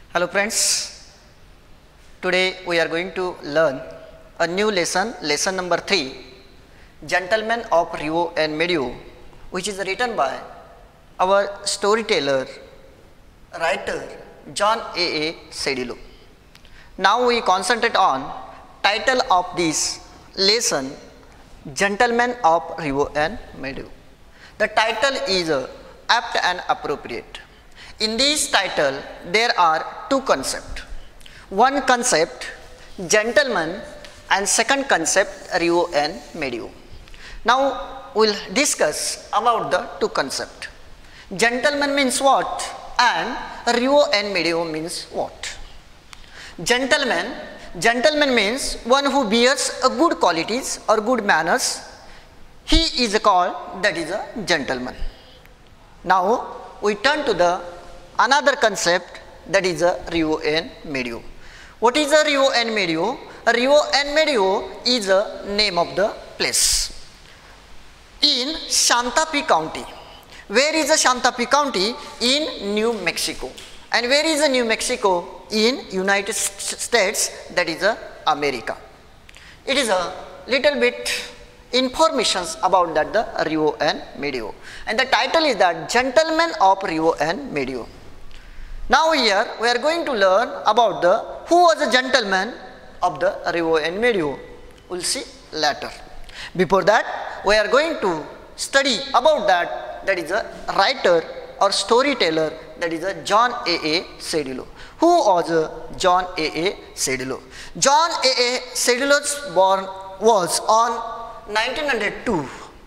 Hello friends, today we are going to learn a new lesson, lesson number 3, Gentlemen of Rio and Medio, which is written by our storyteller, writer John A. Sedillo. Now we concentrate on title of this lesson, Gentlemen of Rio and Medio. The title is apt and appropriate. In this title, there are two concepts. One concept, gentleman, and second concept, Rio and Medio. Now, we will discuss about the two concepts. Gentleman means what, and Rio and Medio means what. Gentleman means one who bears a good qualities or good manners. He is called, that is a gentleman. Now, we turn to the another concept, that is a Rio and Medio. What is a Rio and Medio? Rio and Medio is a name of the place in Santa Fe County. Where is the Santa Fe County? In New Mexico. And where is the New Mexico? In United States, that is America. It is a little bit informations about that, the Rio and Medio. And the title is that Gentlemen of Rio and Medio. Now here we are going to learn about the who was the gentleman of the Rio and Medio. We will see later. Before that, we are going to study about that is a writer or storyteller, that is a John A. Sedillo. Who was John A. Sedillo? John A. Sedillo was on 1902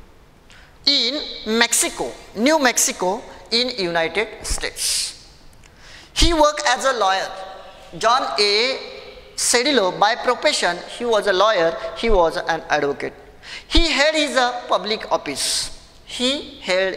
in Mexico, New Mexico in United States. He worked as a lawyer. John A. Sedillo, by profession, he was a lawyer, he was an advocate. He held his public office. He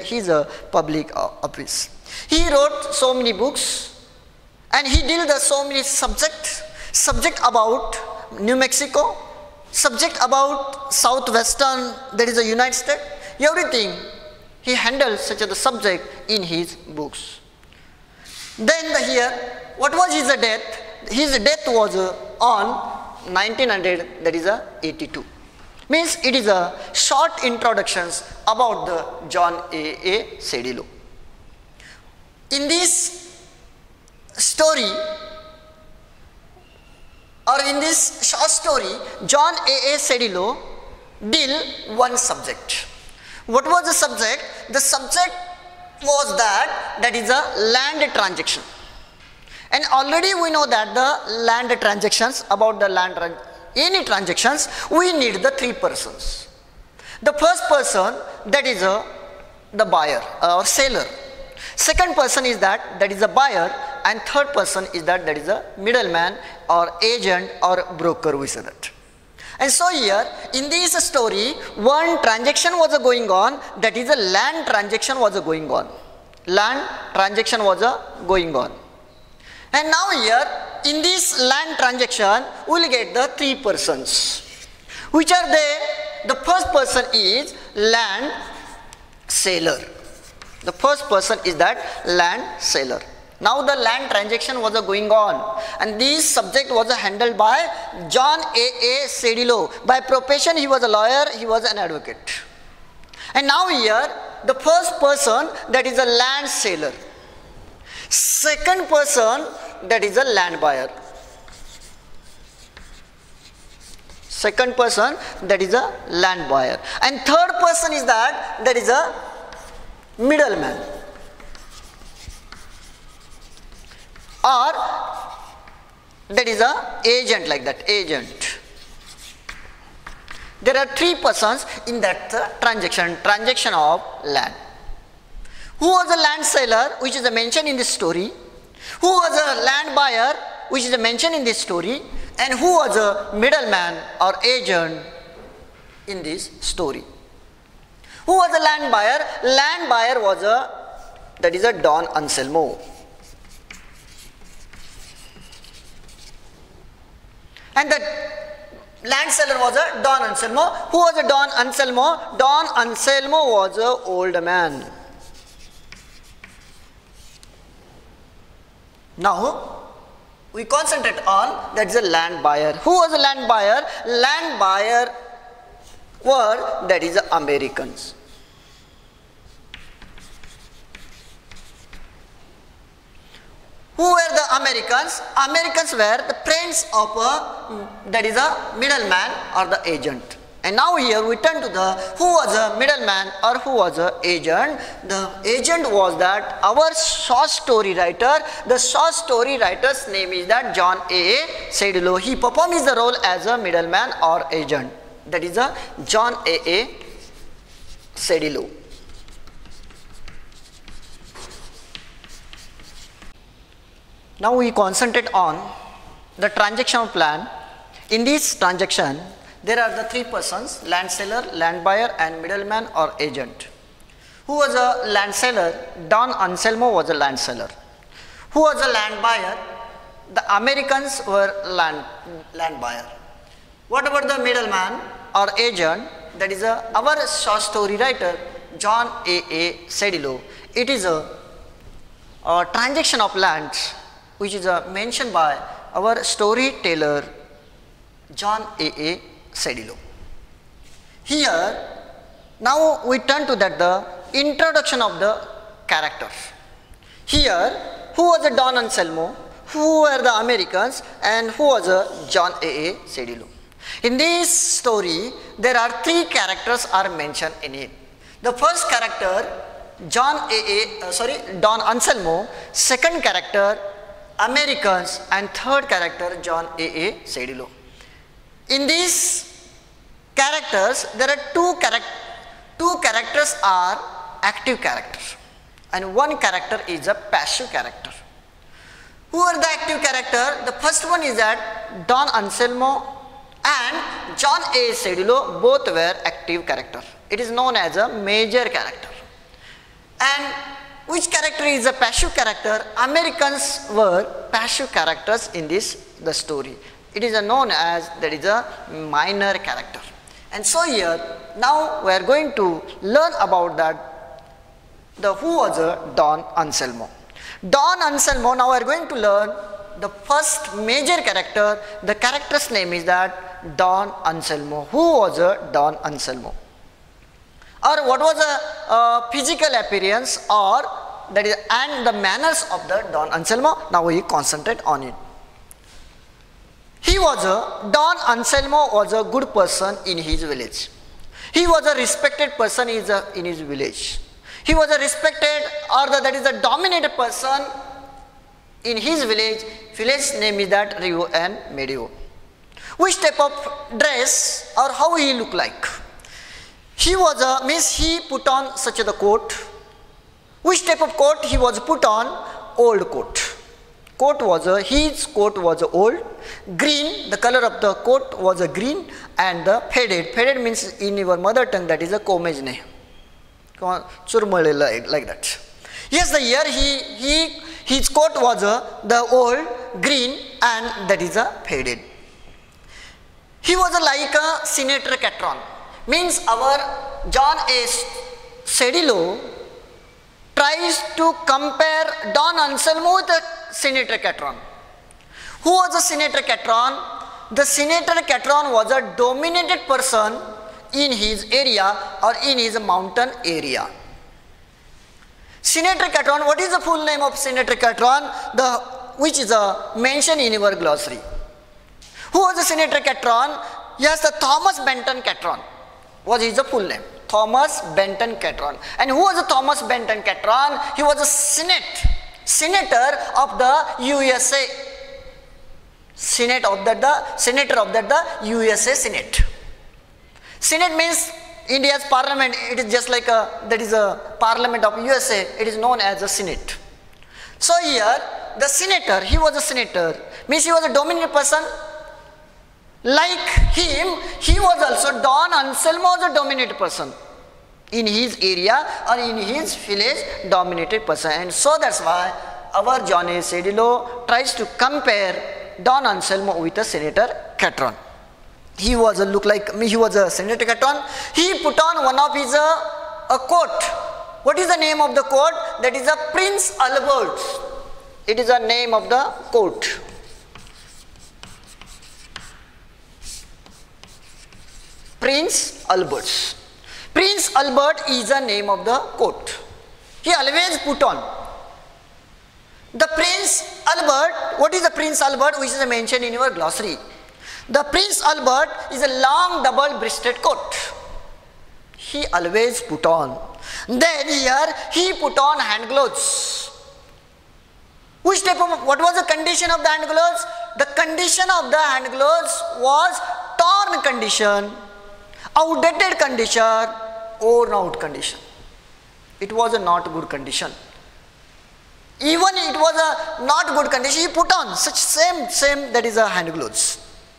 wrote so many books and he dealt with so many subject about New Mexico, subject about southwestern, that is the United States, everything he handled such a subject in his books. Then here, what was his death? His death was on 1900, that is 82. Means it is a short introductions about the John A. Sedillo. In this story, or in this short story, John A. Sedillo deal one subject. What was the subject? The subject was that is a land transaction. And already we know that the land transactions, about the any transactions, we need the three persons. The first person, that is the buyer or seller. Second person is that is a buyer, and third person is that is a middleman or agent or broker, we say that. And so here in this story, one transaction was going on, that is a land transaction was going on. Land transaction was going on. And now here in this land transaction, we will get the three persons. Which are they? The first person is land seller. The first person is that land seller. Now the land transaction was going on, and this subject was handled by John A. Sedillo. By profession he was a lawyer, he was an advocate. And now here the first person, that is a land seller. Second person, that is a land buyer. Second person, that is a land buyer. And third person is that is a middleman, or that is a agent, like that, agent. There are three persons in that transaction of land. Who was a land seller, which is mentioned in this story? Who was a land buyer, which is mentioned in this story? And who was a middleman or agent in this story? Who was a land buyer? Land buyer was that is a Don Anselmo. And the land seller was a Don Anselmo. Who was a Don Anselmo? Don Anselmo was an old man. Now, we concentrate on, that is a land buyer. Who was a land buyer? Land buyer were, that is the Americans. Who were the Americans? Americans were the friends of that is a middleman or the agent. And now here we turn to the who was a middleman or who was a agent. The agent was that our short story writer. The short story writer's name is that John A. Sedillo. He performs the role as a middleman or agent. That is a John A. Sedillo. Now we concentrate on the transaction plan. In this transaction, there are the three persons: land seller, land buyer, and middleman or agent. Who was a land seller? Don Anselmo was a land seller. Who was a land buyer? The Americans were land buyer. What about the middleman or agent? That is our short story writer, John A. Sedillo. It is a transaction of lands which is mentioned by our storyteller, John A. Sedillo. Here, now we turn to that the introduction of the characters. Here, who was the Don Anselmo, who were the Americans, and who was John A. Sedillo. In this story, there are three characters are mentioned in it. The first character, Don Anselmo. Second character, Americans, and third character, John A. Sedillo. In these characters, there are two characters are active characters, and one character is a passive character. Who are the active character? The first one is that Don Anselmo and John A. Sedillo both were active character. It is known as a major character. And which character is a passive character? Americans were passive characters in the story. It is known as that is a minor character. And so here, now we are going to learn about that, who was Don Anselmo. Don Anselmo, now we are going to learn the first major character. The character's name is that Don Anselmo. Who was Don Anselmo? Or what was the physical appearance or that is and the manners of the Don Anselmo? Now we concentrate on it. Don Anselmo was a good person in his village. He was a respected person in his village. He was a respected or that is a dominated person in his village. Village name is that Rio and Medio. Which type of dress or how he looked like? He was he put on such a coat. Which type of coat he was put on? Old coat. His coat was old, green, the color of the coat was a green, and the faded. Faded means in your mother tongue that is a komejne. Like that. Yes, the year his coat was the old, green, and that is a faded. He was like a Senator Catron. Means our John A. Sedillo tries to compare Don Anselmo with the Senator Catron. Who was the Senator Catron? The Senator Catron was a dominated person in his area or in his mountain area. Senator Catron, what is the full name of Senator Catron? Which is mentioned in your glossary. Who was the Senator Catron? Yes, the Thomas Benton Catron was his full name. Thomas Benton Catron. And who was the Thomas Benton Catron? He was a senator of the USA. Senator of the USA Senate. Senate means India's parliament. It is just like that is a parliament of USA. It is known as a Senate. So here the senator, he was a senator, means he was a dominant person. Like him, he was also Don Anselmo was a dominant person in his area or in his village, dominated person. And so that's why our John A. Sedillo tries to compare Don Anselmo with a Senator Catron. He was a Senator Catron. He put on one of his a coat. What is the name of the coat? That is a Prince Albert. It is the name of the coat. Prince Albert. Prince Albert is the name of the coat. He always put on. The Prince Albert, what is the Prince Albert which is mentioned in your glossary? The Prince Albert is a long double-breasted coat. He always put on. Then here he put on hand gloves. Which type of, what was the condition of the hand gloves? The condition of the hand gloves was torn condition, outdated condition, worn out condition. It was a not good condition. Even it was a not good condition, he put on such same that is a hand gloves.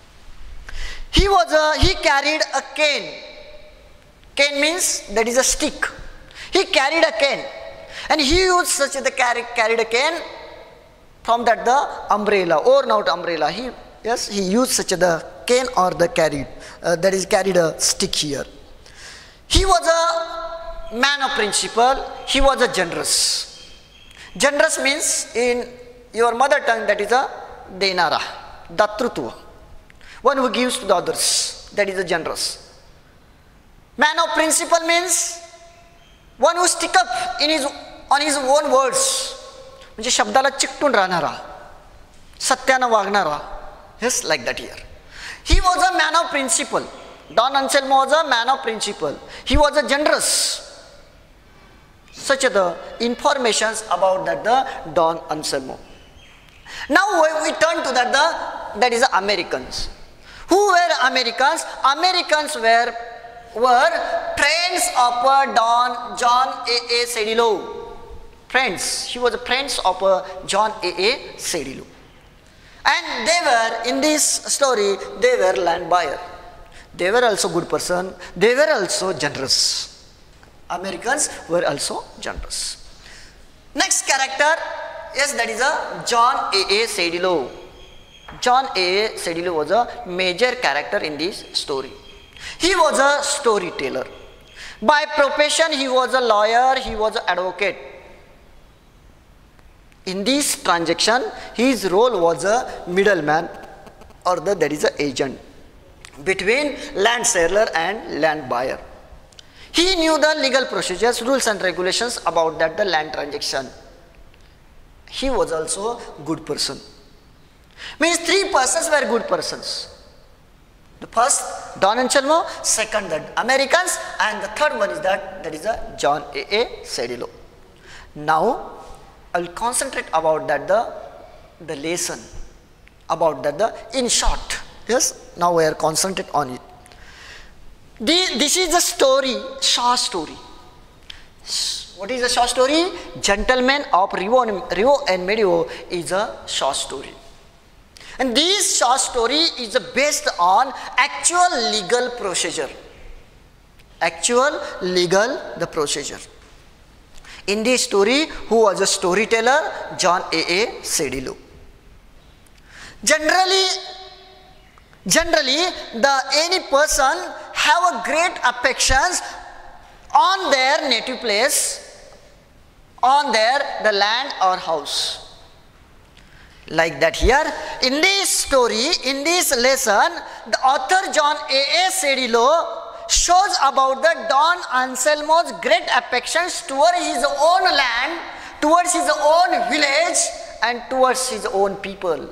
He carried a cane. Cane means that is a stick. He carried a cane, and he used such the carried a cane. From that the umbrella, worn out umbrella. He used such the cane or the carried carried a stick here. He was a man of principle. He was a generous. Generous means in your mother tongue that is a denara, datrutva. One who gives to the others, that is a generous. Man of principle means one who stick up on his own words. म्हणजे शब्दाला चिकटून राहणारा, सत्यानं वागणारा. Yes, like that here. He was a man of principle. Don Anselmo was a man of principle. He was a generous. Such are the informations about that the Don Anselmo. Now we turn to that is the Americans. Who were Americans? Americans were friends of Don John A. Sedillo. Friends. He was a friends of John A. Sedillo. And they were, in this story, they were land buyer. They were also good person. They were also generous. Americans were also generous. Next character, yes, that is a John A. Sedillo. John A. Sedillo was a major character in this story. He was a storyteller. By profession, he was a lawyer, he was an advocate. In this transaction, his role was a middleman, or that is an agent between land seller and land buyer. He knew the legal procedures, rules and regulations about the land transaction. He was also a good person. Means three persons were good persons. The first, Don Anselmo, second, the Americans, and the third one is that is a John A. Sedillo. Now, I will concentrate about that the lesson, about that in short. Yes, now we are concentrate on it. This is a story, short story. What is a short story? Gentlemen of Rio and Medio is a short story. And this short story is based on actual legal procedure. Actual legal procedure. In this story, who was a storyteller? John A. Sedillo. Generally, any person have a great affections on their native place, on the land or house. Like that here, in this story, in this lesson, the author John A. Sedillo shows about the Don Anselmo's great affections towards his own land, towards his own village, and towards his own people.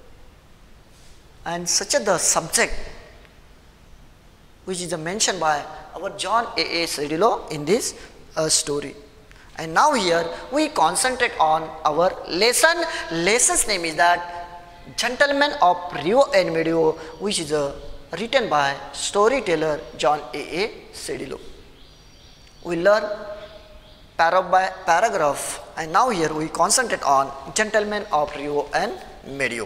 And such the subject which is mentioned by our John A. Sedillo in this story. And now here we concentrate on our lesson. Lesson's name is that Gentlemen of Rio and Medio, which is written by storyteller John A. Sedillo. We learn paragraph by paragraph, and now here we concentrate on Gentlemen of Rio and Medio.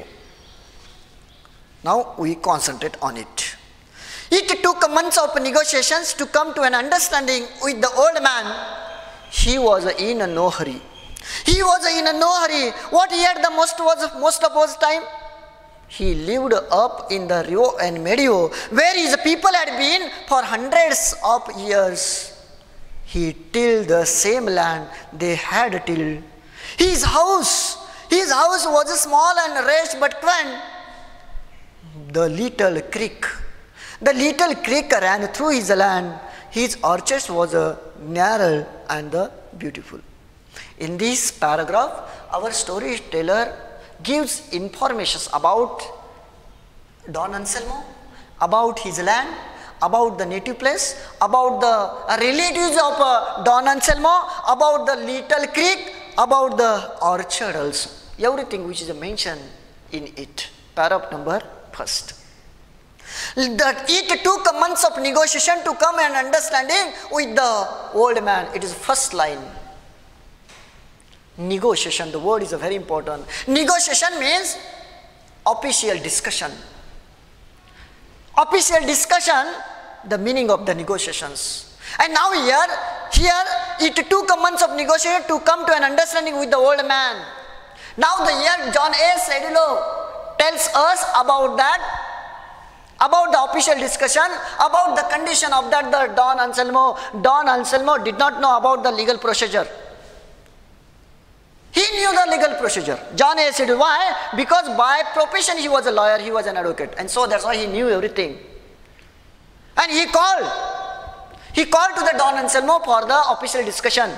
Now we concentrate on it. It took months of negotiations to come to an understanding with the old man. He was in no hurry. He was in no hurry. What he had the most of his time? He lived up in the Rio and Medio, where his people had been for hundreds of years. He tilled the same land they had tilled. His house was small and raised but quaint. The little creek The little creek ran through his land. His orchard was narrow and beautiful. In this paragraph, our storyteller gives information about Don Anselmo, about his land, about the native place, about the relatives of Don Anselmo, about the little creek, about the orchard also. Everything which is mentioned in it. Paragraph number first. That it took months of negotiation to come and understanding with the old man. It is first line. Negotiation, the word is very important. Negotiation means official discussion. Official discussion, the meaning of the negotiations. And now here it took months of negotiation to come to an understanding with the old man. Now here John A. Sedillo tells us about that, about the official discussion, about the condition of that the Don Anselmo. Don Anselmo did not know about the legal procedure. He knew the legal procedure. John A. Sedillo. Why? Because by profession he was a lawyer, he was an advocate, and so that's why he knew everything. And he called to the Don Anselmo for the official discussion.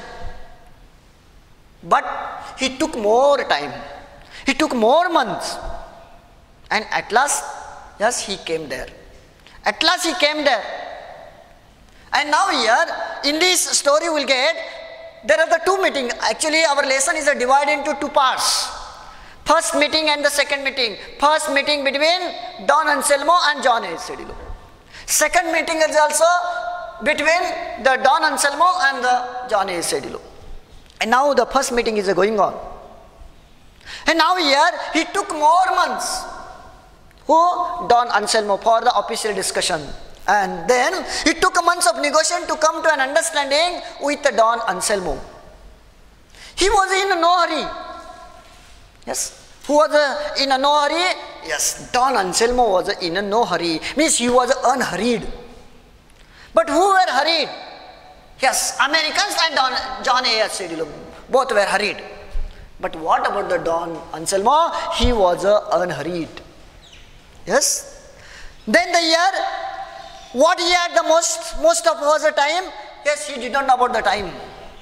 But he took more time. He took more months. And at last, yes, he came there. At last he came there. And now here, in this story we'll get, there are the two meetings. Actually, our lesson is divided into two parts. First meeting and the second meeting. First meeting between Don Anselmo and John A. Sedillo. Second meeting is also between the Don Anselmo and the John A. Sedillo. And now the first meeting is going on. And now here, he took more months. Who? Don Anselmo, for the official discussion. And then it took months of negotiation to come to an understanding with Don Anselmo. He was in no hurry. Yes. Who was in no hurry? Yes. Don Anselmo was in no hurry. Means he was unhurried. But who were hurried? Yes. Americans and John A. Sedillo. Both were hurried. But what about the Don Anselmo? He was unhurried. Yes. Then the year, what he had the most of was the time? Yes, he did not know about the time.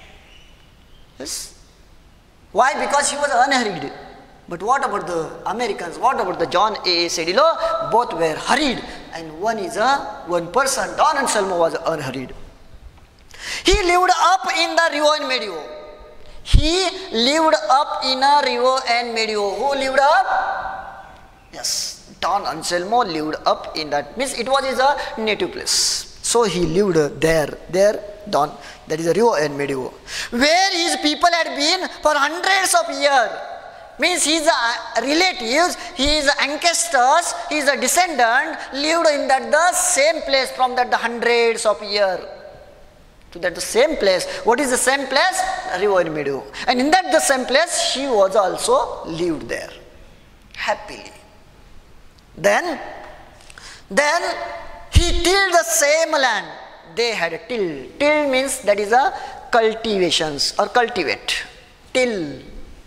Yes. Why? Because he was unhurried. But what about the Americans? What about the John A. Sedillo? Both were hurried. And one person, Don Anselmo, was unhurried. He lived up in the Rio and Medio. He lived up in a Rio and Medio. Who lived up? Yes. Don Anselmo lived up in that, means it was his native place. So he lived there, that is a Rio and Medio, where his people had been for hundreds of years. Means his relatives, his ancestors, his descendant lived in that the same place from that the hundreds of years. To that the same place. What is the same place? Rio and Medio. And in that the same place, he was also lived there happily. Then he tilled the same land. They had a till. Till means that is a cultivations or cultivate. Till.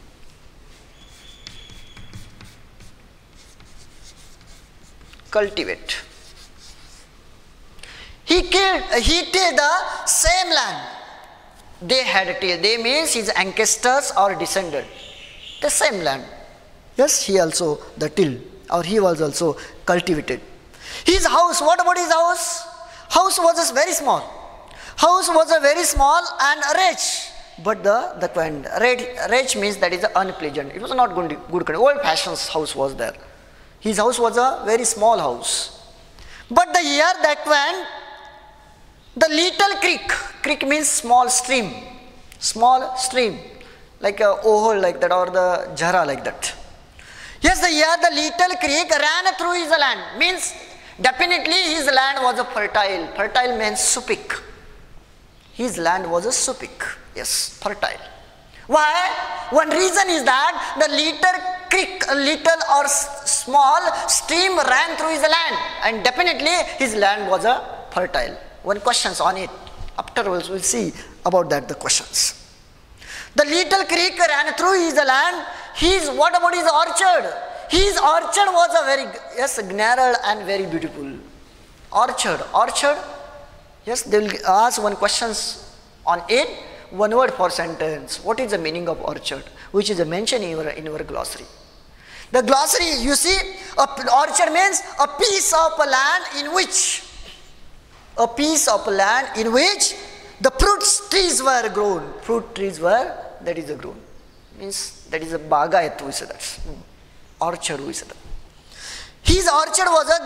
Cultivate. He tilled the same land. They had a till. They means his ancestors or descendant. The same land. Yes, he also the till. Or he was also cultivated. His house, what about his house? House was very small. House was very small and rich. But the rich means that is unpleasant. It was not good. Old fashioned house was there. His house was a very small house. But the year that went, the little creek means small stream, like a ohol like that or the jhara like that. Yes, the little creek ran through his land. Means definitely his land was a fertile. Fertile means supik. His land was a supik. Yes, fertile. Why? One reason is that the little creek, little or small stream ran through his land. And definitely his land was a fertile. One questions on it. Afterwards we'll see about that the questions. The little creek ran through his land. What about his orchard? His orchard was a very, narrow and very beautiful. Orchard. Orchard. Yes, they will ask one questions on it. One word for sentence. What is the meaning of orchard? Which is mentioned in your glossary. The glossary, you see, orchard means a piece of land in which the fruit trees were grown. Fruit trees were, that is a grown. Means that is a bagayat, we say that. Orchard, we say that. His orchard was a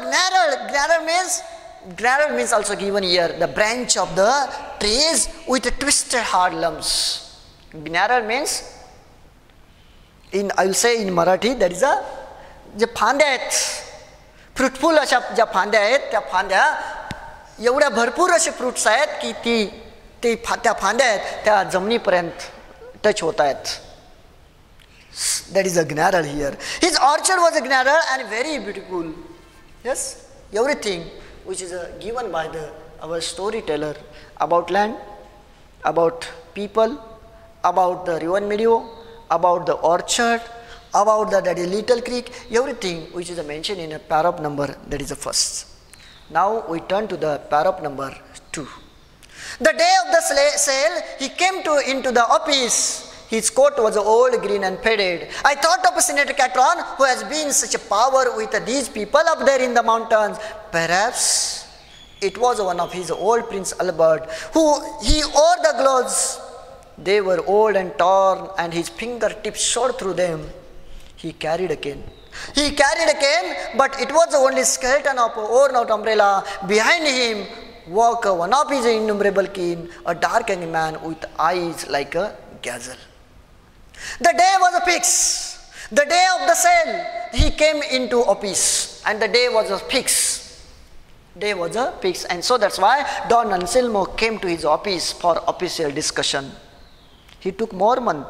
gnarl means also given here, the branch of the trees with twisted hard lumps. Gnarl means, I will say in Marathi, that is जे फांद्या आहेत, fruitful अशा ज्या फांद्या आहेत, त्या फांद्या एवढ्या भरपूर असे फ्रुट्स आहेत की त्या फांद्या आहेत त्या जमिनीपर्यंत टच होत आहेत. That is a gnarl here. His orchard was a gnarl and very beautiful. Yes, everything which is given by our storyteller about land, about people, about the river meadow, about the orchard, about that is little creek, everything which is mentioned in a paragraph number, that is the first. Now we turn to the paragraph number 2. The day of the sale, he came into the office. His coat was old, green and faded. I thought of Senator Catron, who has been such a power with these people up there in the mountains. Perhaps it was one of his old Prince Albert, who he wore the gloves. They were old and torn, and his fingertips showed through them. He carried a cane. But it was the only skeleton of an worn-out umbrella. Behind him walked one of his innumerable kin, a dark young man with eyes like a gazelle. The day was fixed. The day of the sale, he came into office, and the day was fixed. And so that's why Don Anselmo came to his office for official discussion. He took more months,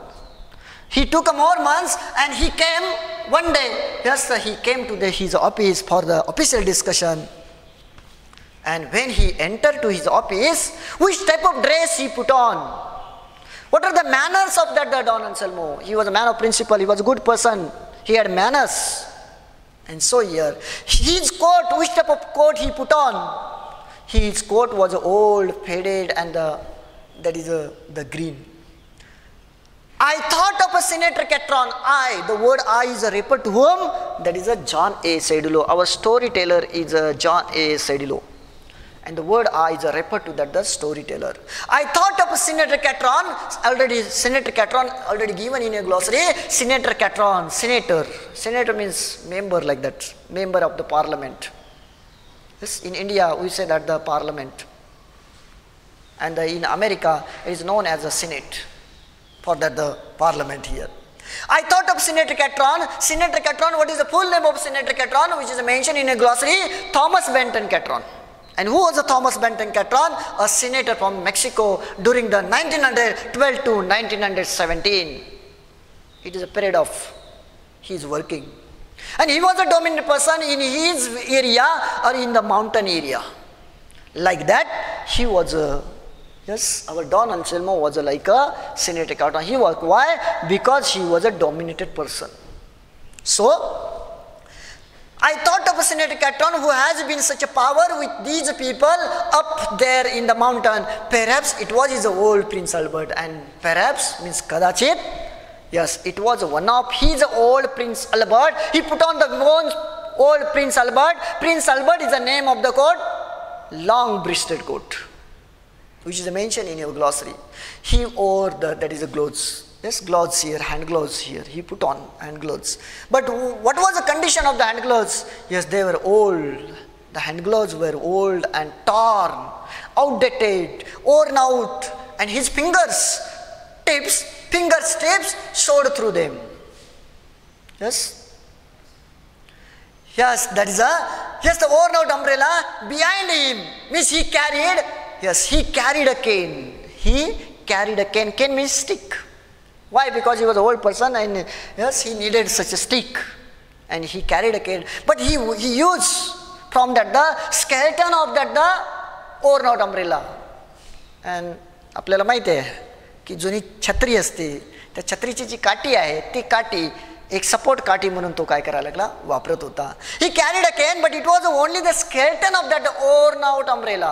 and he came one day. Yes, he came to his office for the official discussion. And when he entered to his office, which type of dress he put on? What are the manners of that Don Anselmo? He was a man of principle. He was a good person. He had manners. And so here, his coat, which type of coat he put on? His coat was old, faded, and that is the green. I thought of a Senator Catron. The word I is referred to whom? That is a John A. Sedillo. Our storyteller is John A. Sedillo. And the word I is referred to that the storyteller. I thought of Senator Catron, Senator Catron already given in a glossary. Senator Catron, senator. Senator means member, like that, member of the parliament. Yes, in India we say that the parliament. And in America it is known as the Senate, for that the parliament here. I thought of Senator Catron. Senator Catron, what is the full name of Senator Catron, which is mentioned in a glossary? Thomas Benton Catron. And who was Thomas Benton Catron? A senator from Mexico during the 1912 to 1917. It is a period of his working. And he was a dominant person in his area or in the mountain area. Like that, he was yes, our Don Anselmo was like a Senator Catron. He was, why? Because he was a dominated person. So, I thought of a Senator Catron who has been such a power with these people up there in the mountain. Perhaps it was his old Prince Albert, and perhaps means kadachit. Yes, it was one of his old Prince Albert. He put on the old Prince Albert. Prince Albert is the name of the coat, long-breasted coat, which is mentioned in your glossary. He wore that is a gloves. Yes, gloves here, hand gloves here. He put on hand gloves. But what was the condition of the hand gloves? Yes, they were old. The hand gloves were old and torn, outdated, worn out, and his finger tips showed through them. Yes. Yes, that is the worn out umbrella. Behind him means he carried a cane. He carried a cane. Cane means stick. Why? Because he was an old person, and yes, he needed such a stick, and he carried a cane. But he used from that the skeleton of that the worn out umbrella. And आपल्याला माहिती आहे की जुनी छत्री असते, त्या छत्रीची जी काठी आहे ती काठी एक सपोर्ट काठी म्हणून तो काय करायला लागला, वापरत होता. He carried a cane but it was only the skeleton of that worn out umbrella.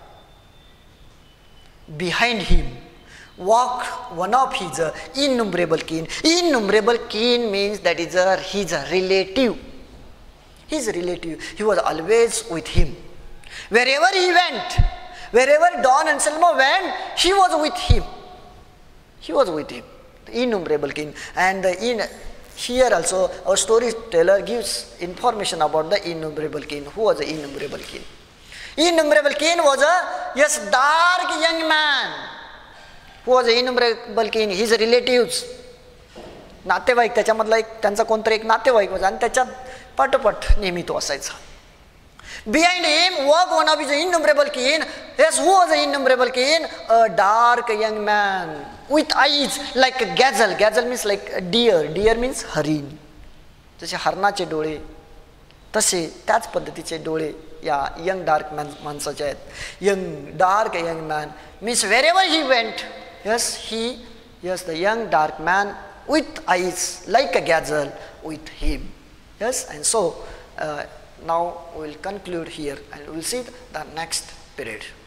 Behind him walked one of his innumerable kin. Innumerable kin means that is his relative. His relative. He was always with him. Wherever he went, wherever Don Anselmo went, he was with him. He was with him. The innumerable kin. And here also our storyteller gives information about the innumerable kin. Who was the innumerable kin? Innumerable kin was a dark young man. Who was the innumerable kin? His relatives. नातेवाईक, त्याच्यामधला एक त्यांचा कोणतरी एक नातेवाईक होता आणि त्याच्यात पटपट नेहमी तो असायचा. Behind him walked one of his innumerable kin. Yes, who was the innumerable kin? A dark young man with eyes like a gazelle. Gazelle means like a deer. Deer means हरिण. जसे हरणाचे डोळे तसे त्याच पद्धतीचे डोळे या यंग डार्क माणसाचे आहेत. Young dark young man means wherever he went, yes, the young dark man with eyes like a gazelle with him. Yes, and so now we will conclude here and we will see the next period.